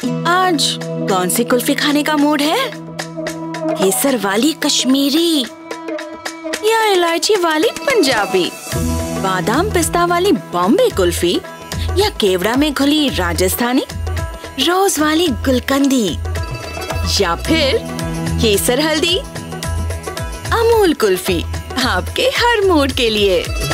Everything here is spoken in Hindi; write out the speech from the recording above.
आज कौन सी कुल्फी खाने का मूड है? केसर वाली कश्मीरी या इलायची वाली पंजाबी, बादाम पिस्ता वाली बॉम्बे कुल्फी या केवड़ा में घुली राजस्थानी, रोज वाली गुलकंदी या फिर केसर हल्दी? अमूल कुल्फी, आपके हर मूड के लिए।